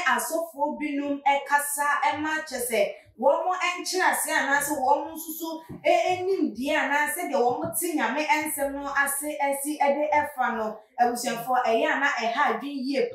asofo binum ekasa ema chese womo enchirase anase womo susu enim die anase de womo ti nyame ensem no ase esi ede efa no ebusiafo eya na eha adwin yie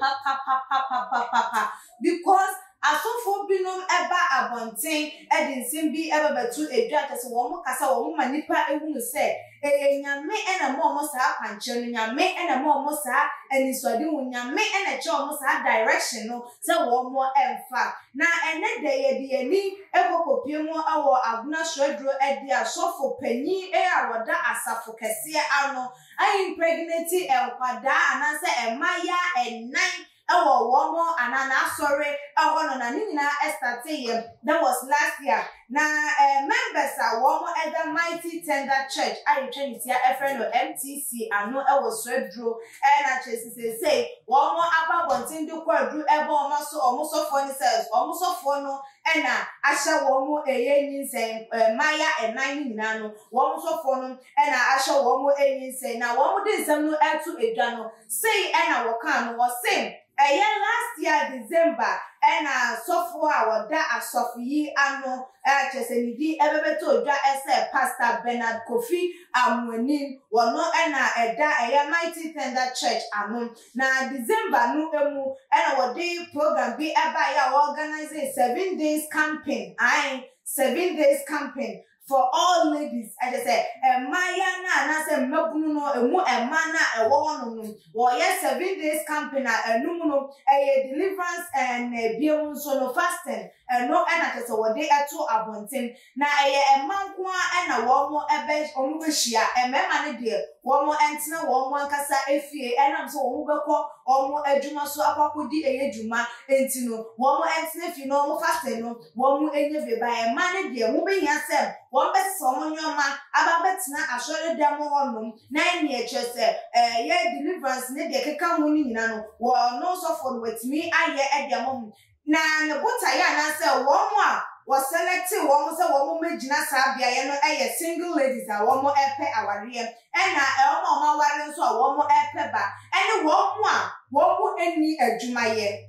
pa because asofo binum eba abonten edinsim bi ebebetu edwa chese womo kasa womo manipa ehunu se nyame ena mo sa kwanche no nyame ena mo sa enisode hu nyame ena che mo sa direction no se womo emfa na ene de ye de ani ekokopie mu awo aguna hredro edi asofo panyi awoda asafo kese ano lmprégnated enkwada anase emaya enan ewo womo anana sorry ewo no na nyina estarte that was last year na members a womo the mighty tender church ayi trinity a friend of MTC ano ewo hredro na chese say womo ababontin de kwadru ebo omo so for ni says omo so for no na ahya womo eyenyin maya enan nyina no womo so for no na ahya womo eyenyin na womo de nsam no etu edwa no say na woka no say last year December ena sofo a woda asofo yi ano chese nidi ebebeto odwa ese Pastor Bernard Kofi Amwani wono ena eda mighty tender church ano na December no emu ena wode program bi eba ya organize 7 days campaign 7 days campaign for all ladies. I just say maya na say mabunu no emu emana ewo no wo ye 7 days campaign enum no deliverance and biom so no fasting no na just wo de eto abonten na emanko na wo mo ebe omu behia emema ne de wo mo entena wo mo ankasa efie enam so wo mo beko omo adwuma so akwakodi edwuma entino wo mo entena fi no mo fasting no wo mo enye beba emane de wo behia se one best someone your man about na assured them on 9 years chese deliverance ne de keka muni nyina no wo no so for with me aye e de mom na ne bota ya na say wo mo a wo select wo mo say wo mo magina sa bia ye no single ladies a wo mo epe aware na wo mo aware nso a wo mo epe ba ene wo mo a wo mo eni adwuma ye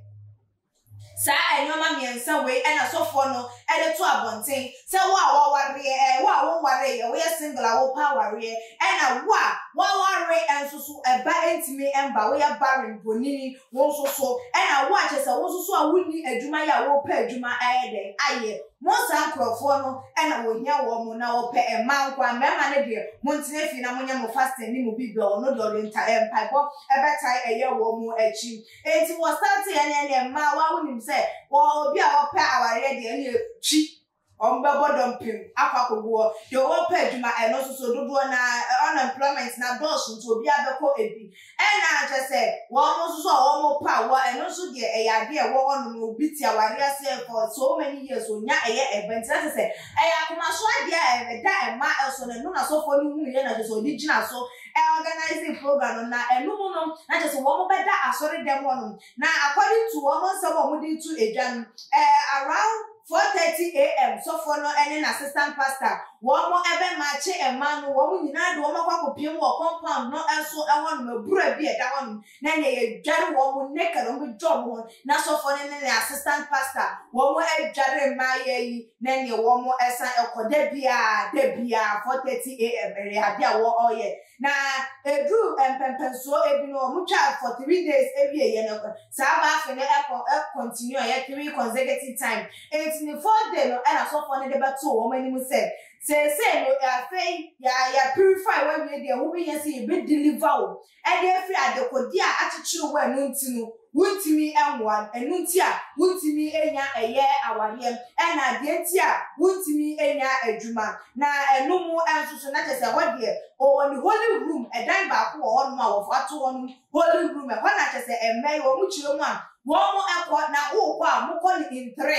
sa enyoma miensa we ena sofo no ede to abonten se wo ware wo ware ye we single a wo pa ware ena wo ware ensusu eba entimi emba we barren bonini wo soso ena wo achese wo soso a wuni adwuma ya wo pa adwuma ayede aye mo san krofo no ena wo hia wo mo na wo pa emankwa mema ne de mo ntine fi na mo nya mo fasting ni mo bibel no de orienta empaibo ebetai eye wo mo achi enti wo start ene ma wa wuni say wo obi a wo pa aware de ene chi ombebo dompim akwakogo de wo pa adwuma eno so dodo na unemployment na dos nti obi abeko ebi ena ache say wo mo so wo mo pa wo eno so de eyade e wo no obi ti aware ase for so many years onya eye event that say akoma so ade a da ema elso na no na so for no hu ye na so di gina so organizing program na enu no na just wo mo beda asori dem no na according to wo mo se wo mo di to edwan around 4:30 a.m. so for no any assistant pastor wo mo ebe ma che emanu wo mo nyina de wo makwakopi wo compound no enso ewo no mabura bi e da wo na ne ye dware wo mo neka no job ho na so for ne assistant pastor wo mo e dware ma ye na ne wo mo esa ekoda bia 4:30 a.m. ere abia wo oye na edru empempenso ebi no mo twa for 3 days every year no sa ba afi ne continue ye 3 consecutive time in the 4th day no and so for the beto wo mani mu say no afei ya purify when we dey wo be yes e be deliver wo e dey free adekodi a achichiru wo enu ntinu wuntimi enwa enu nti a wuntimi enya eye aware na de nti a wuntimi enya adwuma na enu mu ensusu na chese wo de o ni holy room edan ba ko wo no a wo ato wo holy room e ho na chese emai wo mu chiro mu a wo mo ekọ na wo kwa mo ko ni in 3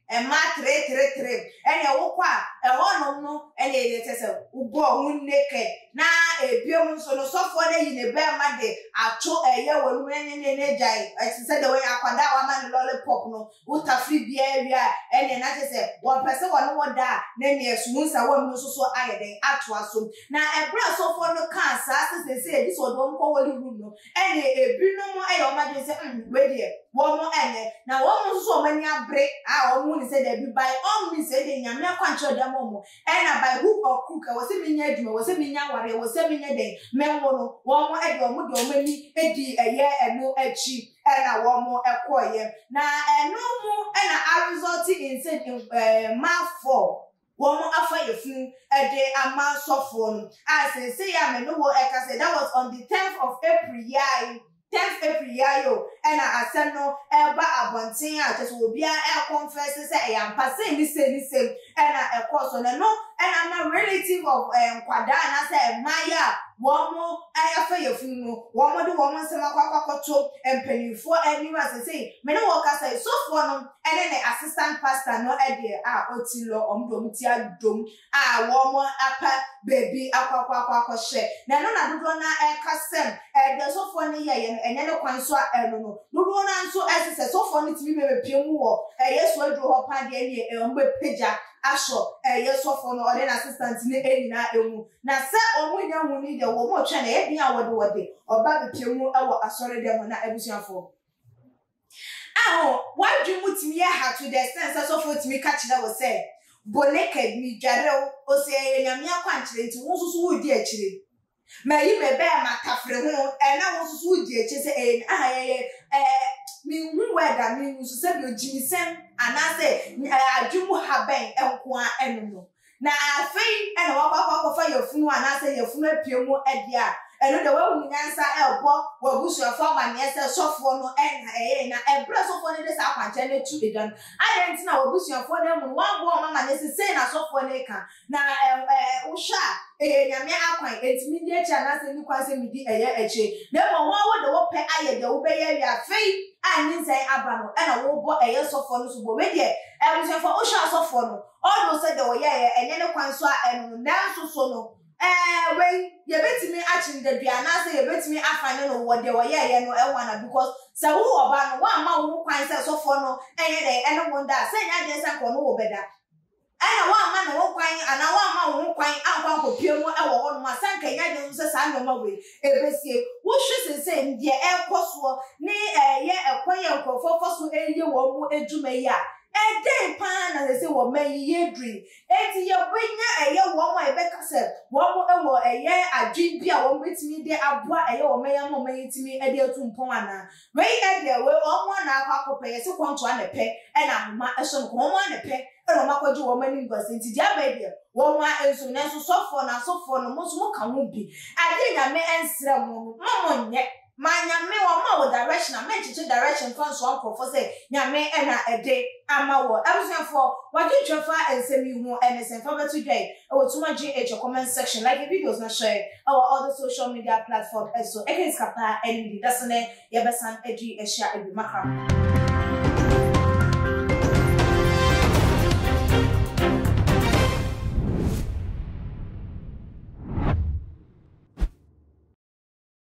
ma tre ene wo kwa ho no ene ye tese ubo hu naked na ebiom so no sofo na yi ne be ma de ato eye wonu ne jai say the way akwada wa ma lollipop no utafri bia area ene na tese wo pese wo no da na ne esumunsa wo no so aye den ato aso na ebra sofo no kan sa se this was one ko woli room no ene ebinom eye o ma de se we de wo mo ene na wo mo so mani abre a wo mo ni say there be by all means say de nyame akwancho dem mo ena by hook or crook wo se minya aduma wo se minya ware wo se minya den menwo no wo mo e de o mo de o mani edi eye eno achi ena wo mo ekoye na eno mo ena a result in say ma 4 woman afa yefun ede ama sofo no as say ya me no wo eka say that was on the 10th of April year 10th April year yo and asem no eba abonten a just obi a confess say e am pass ni same and e course no and am a relative of kwada na say maya womo ayafa yefun no womo de womo nsem akwakoto empanifo anywhere say me no work say so for no and then assistant pastor no ede a otilo omdo mti adom a womo apa baby akwakwakwakoshe na no na dodo na ekasem de so for ni ye enye ne kwan so no dodo na nso esese so for ni timi be piemu wo yeso aduro ho pa de ni ombe peja asho yeso for no ode na assistant ni enina emu na se omunya hu ni de wo mo twa na ye bia wode oba be piemu ewo asore dem na abusuafo why do you timi ha to the sense so for timi catch that was say boneked mi dware o se nyame akwankyere nti wo susu wo di akire ma yi me be matafre ho na wo susu wo di akire se mi hu weda mi susu se bi ojimisem anase adwumu haben enko a eno na afei na wakwa fa yefunu anase yefunu apiemu edia eno de wawu nyansa elbo wabusu afọ ma ne se sofo no na ebra sofo ne de sa akwanche ne tu edan ayenti na wabusu afọ na mu wanbo mama ne se na sofo ne ka na usha nyame akwan entimi di echa na se ni kwase midi eche na mo wo de wo pe aye de wo be ye afei anyi sai abano na wo bo sofo no so bo we de ebusu afọ usha sofo no all say de wo ye enye ne kwan so a eno na so no when you bet me achin the biana say you bet me afane no what they were no e because say who oba no one ma wo kwan say so for no enye dey eno wonder say nya dey say ko no wo beda ena one ma no wo kwan ana one ma wo kwan ankwa ko pie mu e wo ho no ma san kan nya dey say sa no ma we ebesie wo hwe say ndie e koso ni ye ekwan ye nkofo so eye wo mu eduma yi a day pan na say wo man ye dream enti ye benya eye wo mo e be kase wo mo e wo eye adwin bia wo betimi de aboa eye wo man ya mo man yitimi e de atumpon ana we e de we o mo na akwa ye se kwonto anepe e na homa e so ko mo anepe e ro makwaji wo man ngwase enti dia ba de wo mo enso na so sofo no mo so mo ka ho bi ade nya me ensre mo mo nye manya me wo ma wo direction a me chiche direction from so uncle for say nyame e na ede ama wo abusuafo wadi twafa ensemi hu NSN fa betu dwai e wo tuma gh comment section like the videos na share our other social media platform so e can skapa ND that's ne ye besan edi e share e bi maka